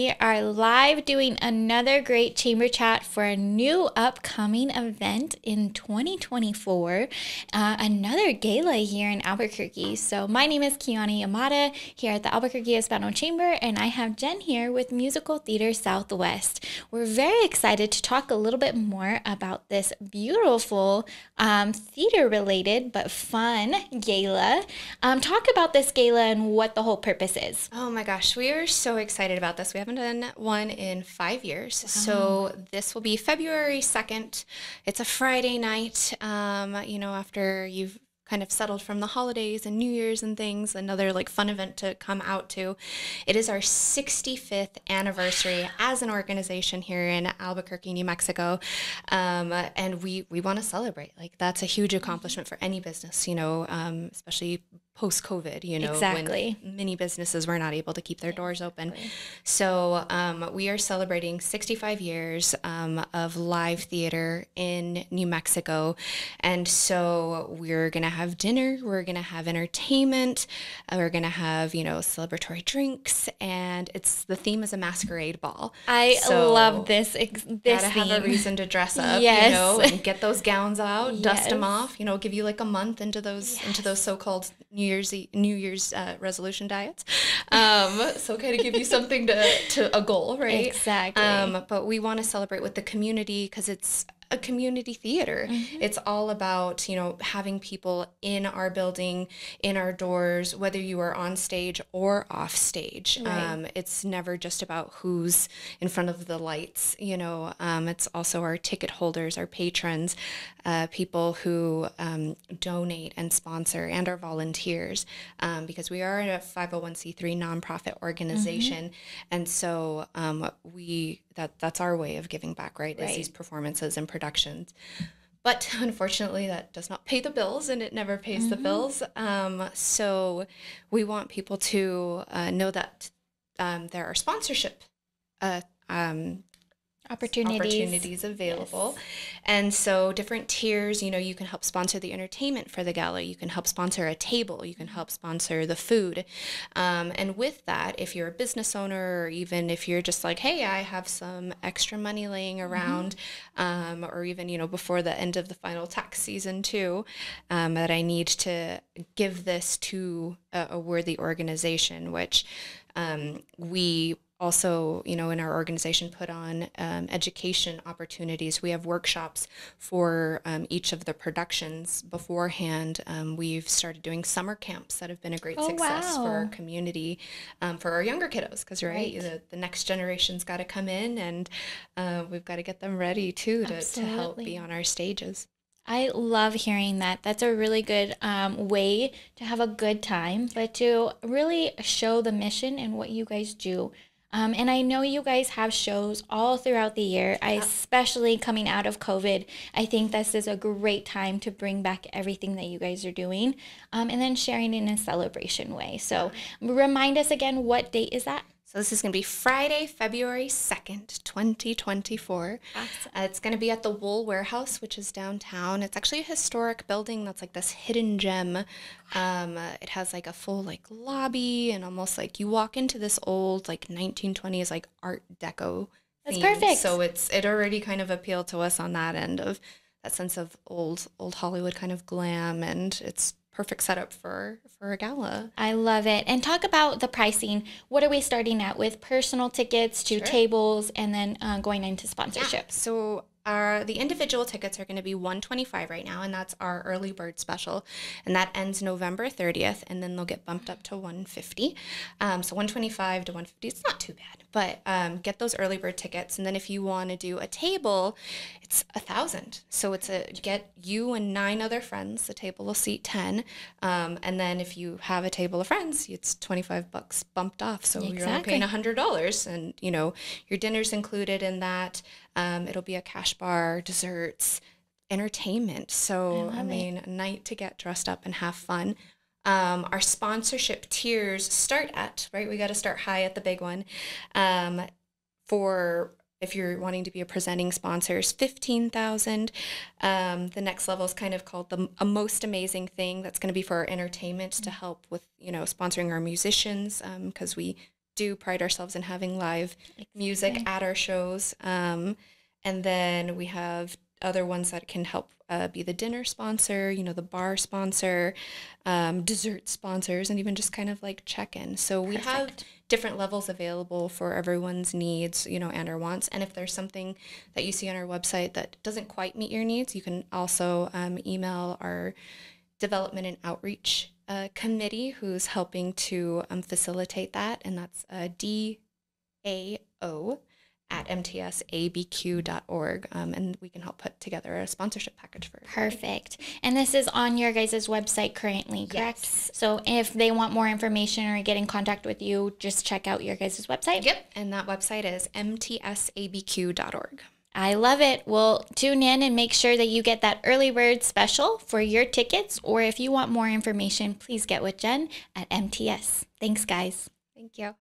we are live doing another great chamber chat for a new upcoming event in 2024, another gala here in Albuquerque. So my name is Kiani Yamada here at the Albuquerque Hispano Chamber, and I have Jen here with Musical Theater Southwest. We're very excited to talk a little bit more about this beautiful theater-related but fun gala. Talk about this gala and what the whole purpose is. Oh my gosh, we are so excited about this. We haven't done one in 5 years. Wow. So this will be February 2nd. It's a Friday night, after you've kind of settled from the holidays and New Year's and things, another like fun event to come out to. It is our 65th anniversary as an organization here in Albuquerque, New Mexico. And we want to celebrate. Like that's a huge accomplishment for any business, especially post-COVID, Exactly. when many businesses were not able to keep their doors open. Exactly. So we are celebrating 65 years of live theater in New Mexico. And so we're going to have dinner, we're going to have entertainment, we're going to have, celebratory drinks, and the theme is a masquerade ball. I love this gotta theme. Have a reason to dress up, Yes. And get those gowns out, Yes. dust them off, give you like a month into those so-called New Year's resolution diets. So kind of give you something to a goal, right? Exactly. But we want to celebrate with the community because it's a community theater. Mm-hmm. It's all about, having people in our building, in our doors, whether you are on stage or off stage. Right. It's never just about who's in front of the lights, it's also our ticket holders, our patrons, people who donate and sponsor, and our volunteers, because we are a 501c3 nonprofit organization. Mm-hmm. And so that's our way of giving back, right? Is these performances and productions. But unfortunately, that does not pay the bills, and it never pays mm-hmm. the bills. So we want people to know that there are sponsorship opportunities available. Yes. And so different tiers, you can help sponsor the entertainment for the gala. You can help sponsor a table. You can help sponsor the food. And with that, if you're a business owner, or even if you're just like, hey, I have some extra money laying around, mm-hmm. Or even, before the end of the final tax season too, that I need to give this to a worthy organization, which we also, in our organization put on education opportunities. We have workshops for each of the productions beforehand. We've started doing summer camps that have been a great success for our community, for our younger kiddos, because the next generation's got to come in, and we've got to get them ready too to help be on our stages. I love hearing that. That's a really good way to have a good time, but to really show the mission and what you guys do. And I know you guys have shows all throughout the year, especially coming out of COVID. I think this is a great time to bring back everything that you guys are doing, and then sharing in a celebration way. So remind us again, what date is that? So this is going to be Friday, February 2nd, 2024. Awesome. It's going to be at the Wool Warehouse, which is downtown. It's actually a historic building that's like this hidden gem. It has like a full like lobby, and almost like you walk into this old like 1920s like Art Deco That's theme. perfect. So it already kind of appealed to us on that end of that sense of old Hollywood kind of glam, and it's perfect setup for a gala. I love it. And talk about the pricing. What are we starting at with personal tickets to tables, and then going into sponsorship? Yeah. So the individual tickets are going to be $125 right now, and that's our early bird special, and that ends November 30th, and then they'll get bumped up to $150. So $125 to $150, it's not too bad, but get those early bird tickets. And then if you want to do a table, it's $1,000. So it's get you and 9 other friends. The table will seat 10, and then if you have a table of friends, it's $25 bumped off. So you're only paying $100, and your dinner's included in that. It'll be a cash bar, desserts, entertainment. So, a night to get dressed up and have fun. Our sponsorship tiers start at, we got to start high at the big one. For if you're wanting to be a presenting sponsor, is $15,000. The next level is kind of called a most amazing thing. That's going to be for our entertainment to help with, sponsoring our musicians, because we do pride ourselves in having live music at our shows. And then we have other ones that can help be the dinner sponsor, the bar sponsor, dessert sponsors, and even just kind of like check-in. So we have different levels available for everyone's needs, and our wants. And if there's something that you see on our website that doesn't quite meet your needs, you can also email our development and outreach committee, who's helping to facilitate that. And that's DAO@mtsabq.org, and we can help put together a sponsorship package for it. Perfect. And this is on your guys' website currently, correct? Yes. So if they want more information or get in contact with you, just check out your guys' website? Yep, and that website is mtsabq.org. I love it. Well, tune in and make sure that you get that early bird special for your tickets, or if you want more information, please get with Jen at MTS. Thanks, guys. Thank you.